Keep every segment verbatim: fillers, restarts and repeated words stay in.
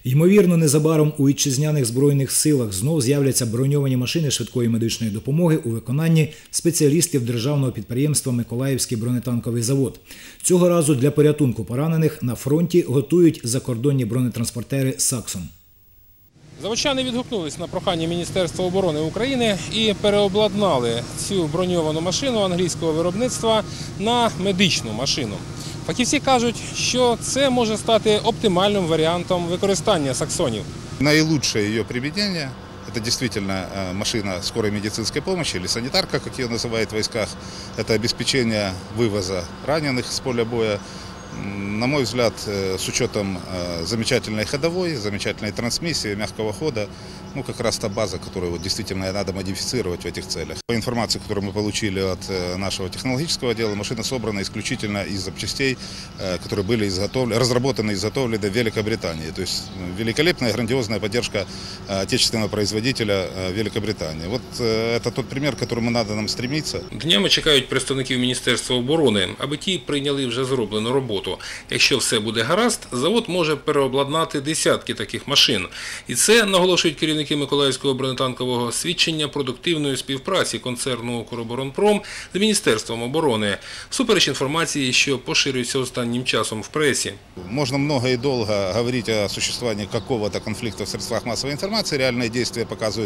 Ймовірно, незабаром у вітчизняних збройних силах знов з'являться броньовані машини швидкої медичної допомоги у виконанні спеціалістів державного підприємства «Миколаївський бронетанковий завод». Цього разу для порятунку поранених на фронті готують закордонні бронетранспортери «Саксон». Заводчани відгукнулись на прохання Міністерства оборони України і переобладнали цю броньовану машину англійського виробництва на медичну машину. Фахівці кажуть, що це може стати оптимальним варіантом використання «Саксонів». Наилучшее ее применение – это действительно машина скорой медицинской помощи или санитарка, как ее называют в войсках. Это обеспечение вывоза раненых с поля боя. На мой взгляд, с учетом замечательной ходовой, замечательной трансмиссии, мягкого хода, ну, как раз та база, которую вот действительно надо модифицировать в этих целях. По информации, которую мы получили от нашего технологического отдела, машина собрана исключительно из запчастей, которые были изготовлены, разработаны и изготовлены в Великобритании. То есть великолепная, грандиозная поддержка отечественного производителя Великобритании. Вот это тот пример, к которому надо нам стремиться. Днями чекають представників Міністерства оборони, аби ті прийняли вже зроблену роботу. Якщо все буде гаразд, завод може переобладнати десятки таких машин. І це, наголошують керівники Миколаївського бронетанкового, свідчення продуктивної співпраці концерну «Укроборонпром» з Міністерством оборони, всупереч інформації, що поширюється останнім часом в пресі. Можно много и долго говорить о существовании какого-то конфликта в средствах массовой информации. Реальные действия показывают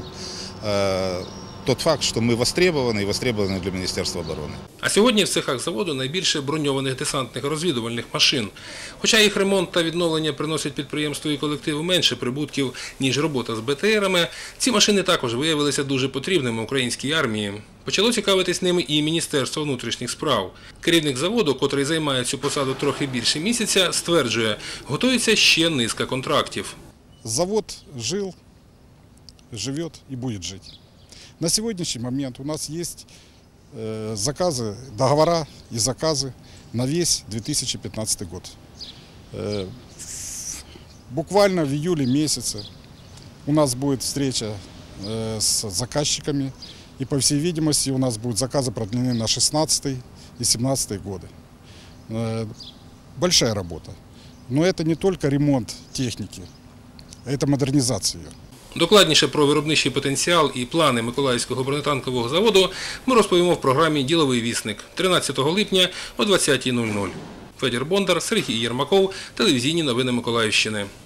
э, тот факт, что мы востребованы и востребованы для Министерства обороны. А сьогодні в цехах заводу найбільше броньованих десантних розвідувальних машин. Хоча їх ремонт та відновлення приносять підприємству і колективу менше прибутків, ніж робота з Б Т Ерами, ці машини також виявилися дуже потрібними українській армії. Почало цікавитись ними і Міністерство внутрішніх справ. Керівник заводу, котрий займає цю посаду трохи більше місяця, стверджує, готується ще низка контрактів. Завод жил, живет и будет жить. На сегодняшний момент у нас есть заказы, договора и заказы на весь две тысячи пятнадцатый год. Буквально в июле месяце у нас будет встреча с заказчиками, и, по всей видимости, у нас будут заказы продлены на шестнадцатый и семнадцатый годы. Большая работа. Но это не только ремонт техники, это модернизация ее. Докладніше про виробничий потенціал і плани Миколаївського бронетанкового заводу ми розповімо в програмі «Діловий вісник» тринадцятого липня о двадцятій нуль нуль. Федір Бондар, Сергій Єрмаков, телевізійні новини Миколаївщини.